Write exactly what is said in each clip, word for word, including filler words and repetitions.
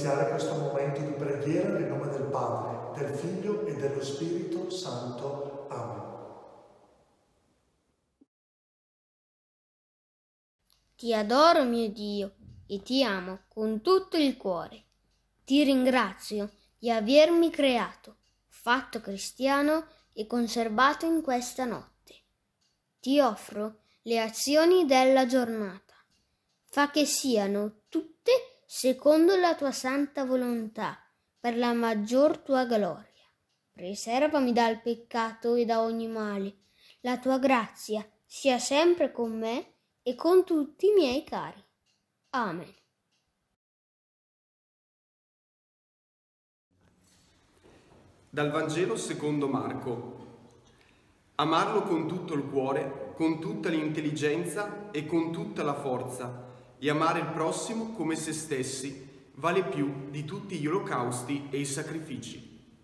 iniziare questo momento di preghiera nel nome del Padre, del Figlio e dello Spirito Santo. Amen. Ti adoro, mio Dio, e ti amo con tutto il cuore. Ti ringrazio di avermi creato, fatto cristiano e conservato in questa notte. Ti offro le azioni della giornata. Fa che siano tutte secondo la tua santa volontà, per la maggior tua gloria. Preservami dal peccato e da ogni male. La tua grazia sia sempre con me e con tutti i miei cari. Amen. Dal Vangelo secondo Marco. Amarlo con tutto il cuore, con tutta l'intelligenza e con tutta la forza, e amare il prossimo come se stessi, vale più di tutti gli olocausti e i sacrifici.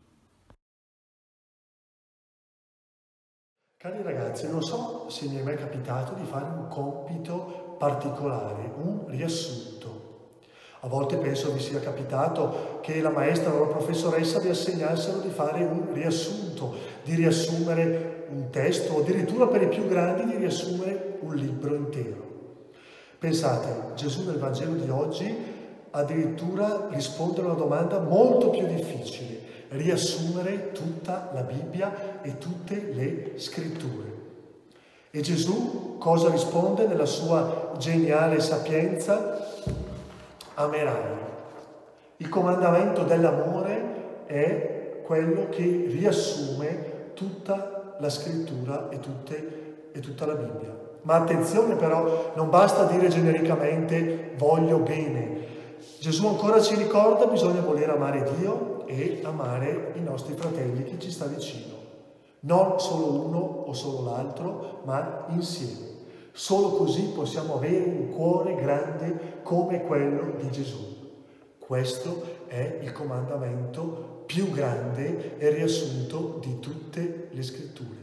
Cari ragazzi, non so se mi è mai capitato di fare un compito particolare, un riassunto. A volte penso vi sia capitato che la maestra o la professoressa vi assegnassero di fare un riassunto, di riassumere un testo o addirittura per i più grandi di riassumere un libro intero. Pensate, Gesù nel Vangelo di oggi addirittura risponde a una domanda molto più difficile: riassumere tutta la Bibbia e tutte le scritture. E Gesù cosa risponde nella sua geniale sapienza? Amerai. Il comandamento dell'amore è quello che riassume tutta la scrittura e, tutte, e tutta la Bibbia. Ma attenzione però, non basta dire genericamente voglio bene. Gesù ancora ci ricorda, bisogna voler amare Dio e amare i nostri fratelli, chi ci sta vicino. Non solo uno o solo l'altro, ma insieme. Solo così possiamo avere un cuore grande come quello di Gesù. Questo è il comandamento più grande e riassunto di tutte le scritture.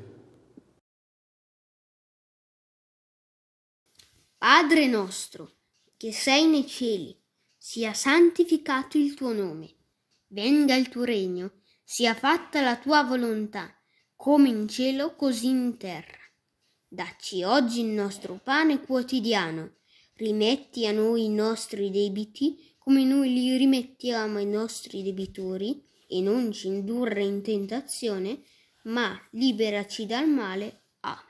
Padre nostro, che sei nei cieli, sia santificato il tuo nome. Venga il tuo regno, sia fatta la tua volontà, come in cielo così in terra. Dacci oggi il nostro pane quotidiano. Rimetti a noi i nostri debiti, come noi li rimettiamo ai nostri debitori, e non ci indurre in tentazione, ma liberaci dal male. Amen.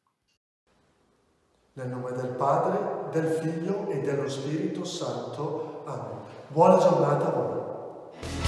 Nel nome del Padre, del Figlio e dello Spirito Santo. Amen. Buona giornata a voi.